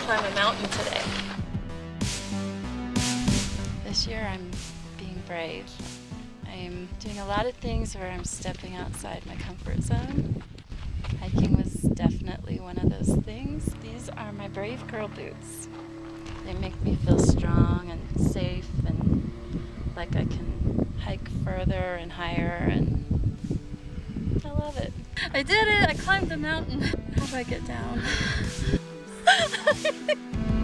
climb a mountain today. This year I'm being brave. I'm doing a lot of things where I'm stepping outside my comfort zone. Hiking was definitely one of those things. These are my Brave Girl boots. They make me feel strong and safe and like I can hike further and higher, and I love it. I did it! I climbed the mountain. How do I get down?